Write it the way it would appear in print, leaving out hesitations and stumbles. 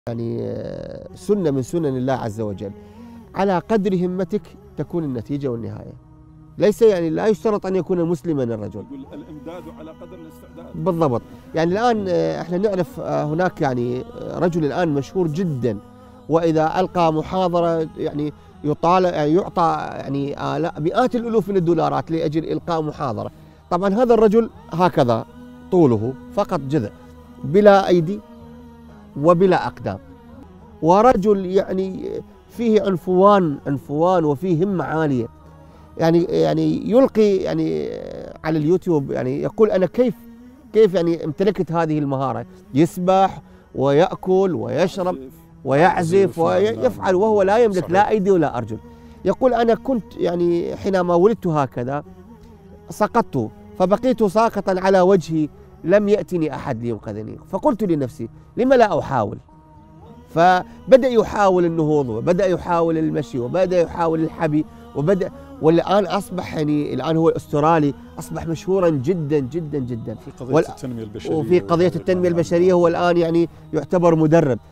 يعني سنة من سنن الله عز وجل. على قدر همتك تكون النتيجة والنهاية. ليس يعني لا يشترط أن يكون مسلما الرجل. الإمداد على قدر الاستعداد. بالضبط. يعني الآن احنا نعرف هناك يعني رجل الآن مشهور جدا، وإذا ألقى محاضرة يعني يعطى يعني مئات الألوف من الدولارات لأجل إلقاء محاضرة. طبعا هذا الرجل هكذا طوله فقط جذع، بلا أيدي وبلا أقدام، ورجل يعني فيه عنفوان وفيه همة عالية. يعني يلقي يعني على اليوتيوب، يعني يقول أنا كيف يعني امتلكت هذه المهارة، يسبح ويأكل ويشرب ويعزف ويفعل وهو لا يملك لا أيدي ولا أرجل. يقول أنا كنت يعني حينما ولدت هكذا سقطت فبقيت ساقطا على وجهي، لم يأتني أحد لينقذني، فقلت لنفسي لما لا أحاول؟ فبدأ يحاول النهوض، وبدأ يحاول المشي، وبدأ يحاول الحبي، والآن أصبح يعني الآن هو أسترالي، أصبح مشهورا جدا جدا جدا في قضية التنمية البشرية. وفي قضية التنمية البشرية هو الآن يعني يعتبر مدرب.